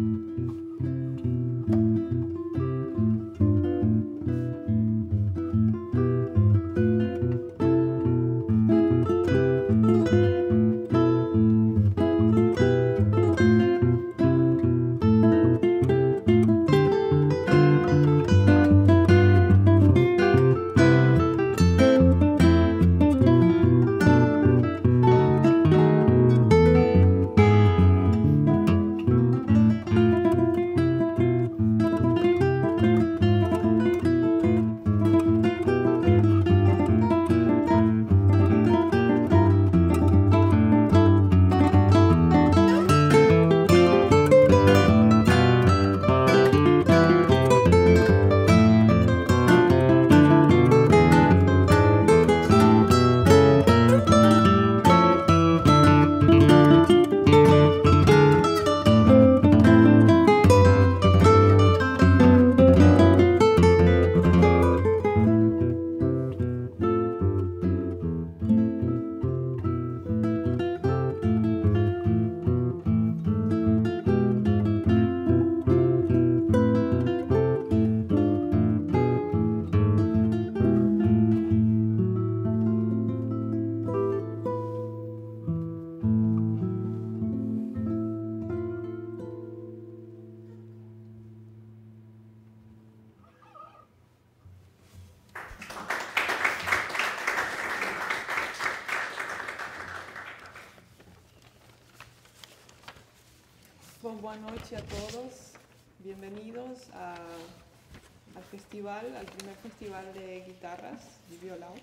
Bom, boa noite a todos. Bem-vindos ao festival, ao primeiro festival de guitarras, de violão.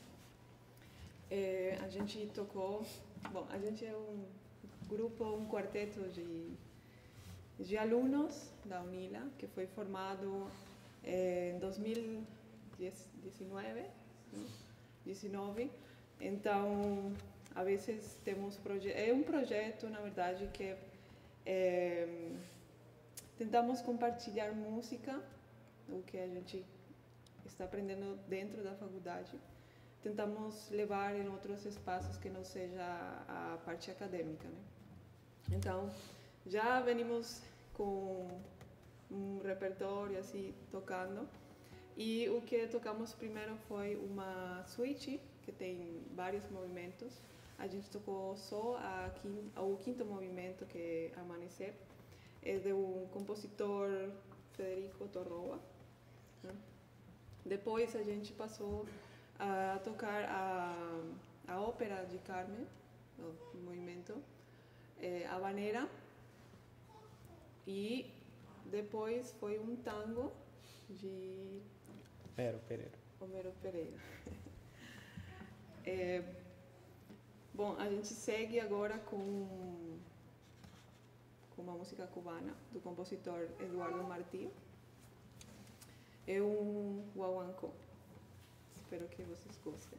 A gente tocou, bom, a gente é um grupo, um quarteto de alunos da UNILA, que foi formado em 2019. Então, a vezes temos é um projeto, na verdade, que tentamos compartilhar música, o que a gente está aprendendo dentro da faculdade. Tentamos levar em outros espaços que não seja a parte acadêmica, né? Então, já venimos com um repertório assim tocando, e o que tocamos primeiro foi uma suite que tem vários movimentos. A gente tocou só o quinto movimento, que é Amanhecer, é de um compositor, Federico Torroa. Depois a gente passou a tocar a ópera de Carmen, o movimento, Habanera, e depois foi um tango de Homero Pereira. Bom, a gente segue agora com uma música cubana do compositor Eduardo Martí. É um guaguancó. Espero que vocês gostem.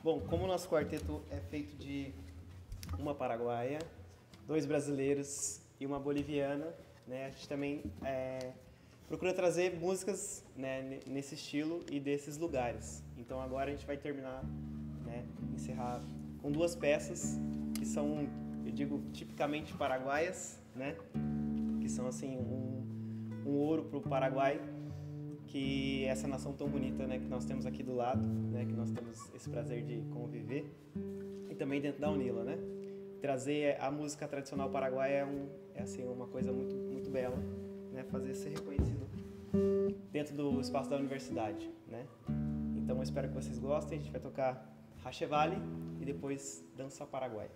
Bom, como o nosso quarteto é feito de uma paraguaia, 2 brasileiros e uma boliviana, né, a gente também procura trazer músicas, né, nesse estilo e desses lugares. Então agora a gente vai terminar, né, encerrar com 2 peças que são, eu digo, tipicamente paraguaias, né, que são assim um ouro para o Paraguai, que é essa nação tão bonita, né, que nós temos aqui do lado, né, que nós temos esse prazer de conviver, e também dentro da UNILA, né. Trazer a música tradicional paraguaia é assim, uma coisa muito, muito bela, né, fazer ser reconhecido dentro do espaço da universidade, né. Então eu espero que vocês gostem. A gente vai tocar Rachevali e depois Dança Paraguaia.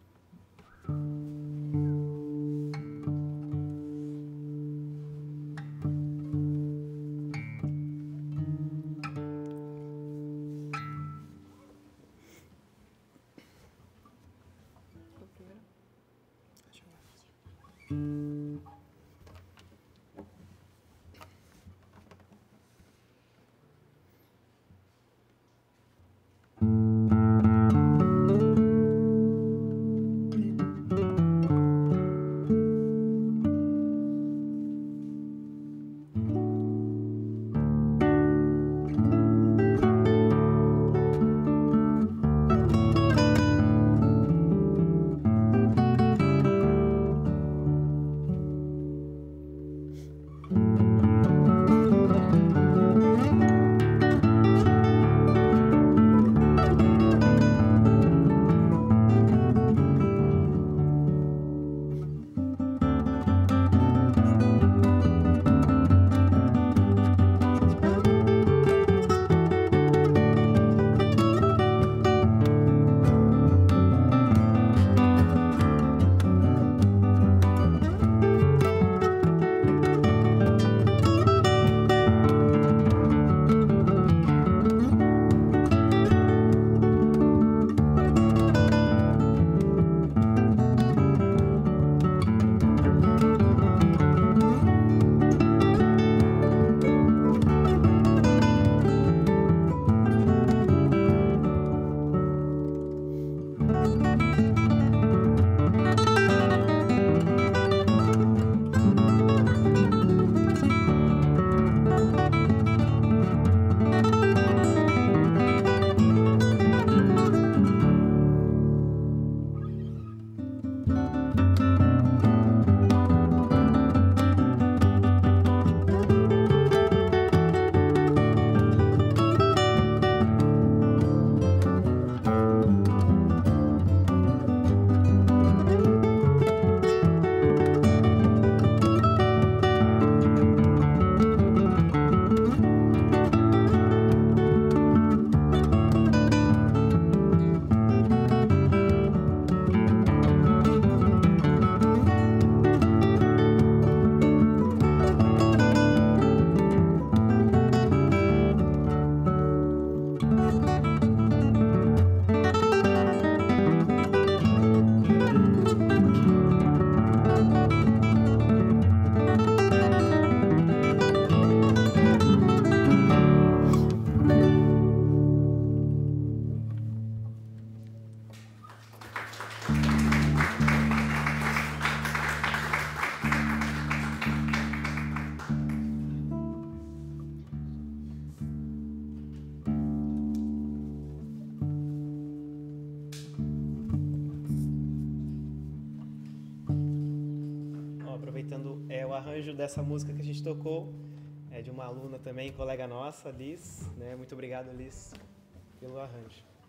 O arranjo dessa música que a gente tocou é de uma aluna também, colega nossa, Liz, né? Muito obrigado, Liz, pelo arranjo.